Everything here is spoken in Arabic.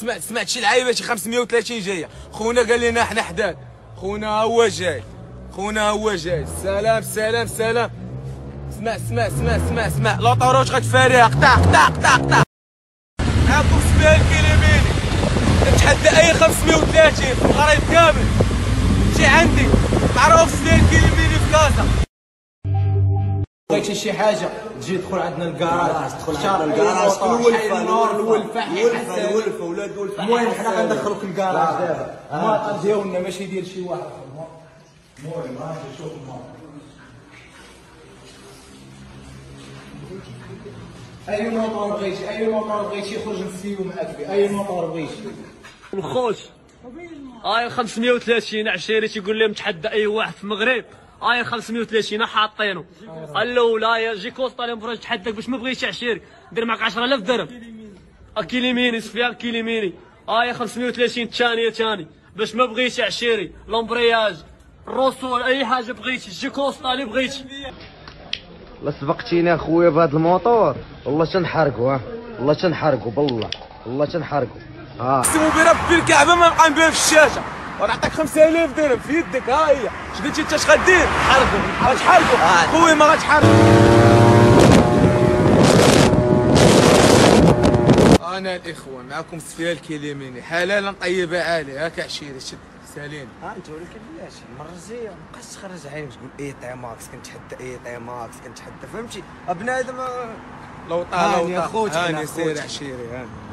سمعت شي لعيبه شي 530 جايه. خونا قال لنا حنا حداد. خونا هو جاي. سلام سلام سلام. اسمع لاطاروش غتفاريها. قطع. معاكم سفيان الكليميني. نتحدى اي 530 في المغرب كامل. شي عندي معروف سفيان الكليميني في كازا. بغيتي شي حاجه تجي تدخل عندنا الكراج، تدخل عندنا الكراج، الولفه ولاد ولفه. المهم حنا غندخلوك الكراج دابا. الماطر ديالنا ماشي ديال شي واحد. المهم هاني شوف الماطر. اي موطور بغيتي يخرج نسيو معاك به. اي موطور بغيتي الخوت. 530 عشيري تيقول لهم تحدى اي واحد في المغرب. 530 حاطينه. الاولى يا جي كوسطا اليوم بغيت تحداك باش ما بغيتش عشيري دير معاك 10000 درهم. كيليميني سفيان كيليميني. 530 الثانيه ثاني باش ما بغيتش عشيري. لومبرياج الرسول اي حاجه بغيتي جي كوسطا اللي بغيتي. لا سبقتيني اخويا بهذا الموطور والله تنحرقوا. والله تنحرقوا والله تنحرقوا. اقسم بربي الكعبه ما نبقى نبان في الشاشه. ونعطيك 5000 درهم في يدك. ها هي شديتي انت اش غدير؟ غتحرقوا خويا ما غتحرقوا. انا الاخوه معكم سفيان الكليميني. حلالا طيبه عاليه. هاك عشيري شد سالين. انت ولكن بلاش المره الجايه مابقاش تخرج عينك تقول اي تايماكس كنتحدى فهمتي بنادم. لو طال هاني سير عشيري هاني.